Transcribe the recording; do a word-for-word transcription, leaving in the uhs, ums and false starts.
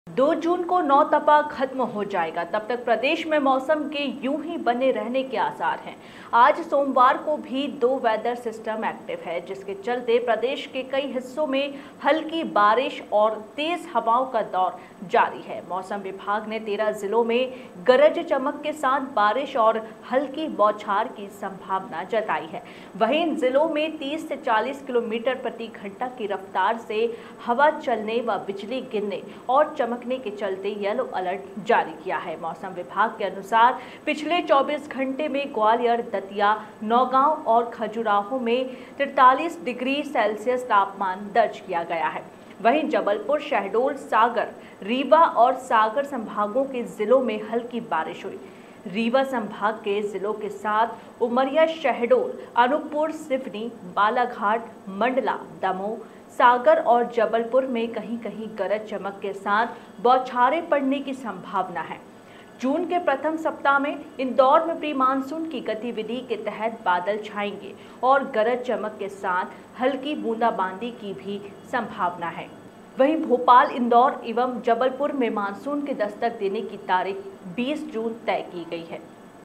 दो जून को नौतपा खत्म हो जाएगा, तब तक प्रदेश में मौसम के यूं ही बने रहने के आसार हैं। आज सोमवार को भी दो वेदर सिस्टम एक्टिव है, जिसके चलते प्रदेश के कई हिस्सों में हल्की बारिश और तेज हवाओं का दौर जारी है। मौसम विभाग ने तेरह जिलों में गरज चमक के साथ बारिश और हल्की बौछार की संभावना जताई है। वहीं इन जिलों में तीस से चालीस किलोमीटर प्रति घंटा की रफ्तार से हवा चलने व बिजली गिरने और चमकने के चलते येलो अलर्ट जारी किया है। मौसम विभाग के अनुसार पिछले चौबीस घंटे में ग्वालियर, दतिया, नौगांव और खजुराहो में तैंतालीस डिग्री सेल्सियस तापमान दर्ज किया गया है। वहीं जबलपुर, शहडोल, सागर, रीवा और सागर संभागों के जिलों में हल्की बारिश हुई। रीवा संभाग के जिलों के साथ उमरिया, शहडोल, अनूपपुर, सिवनी, बालाघाट, मंडला, दमोह, सागर और जबलपुर में कहीं कहीं गरज चमक के साथ बौछारें पड़ने की संभावना है। जून के प्रथम सप्ताह में इंदौर में प्री मानसून की गतिविधि के तहत बादल छाएंगे और गरज चमक के साथ हल्की बूंदाबांदी की भी संभावना है। वहीं भोपाल, इंदौर एवं जबलपुर में मानसून के दस्तक देने की तारीख बीस जून तय की गई है।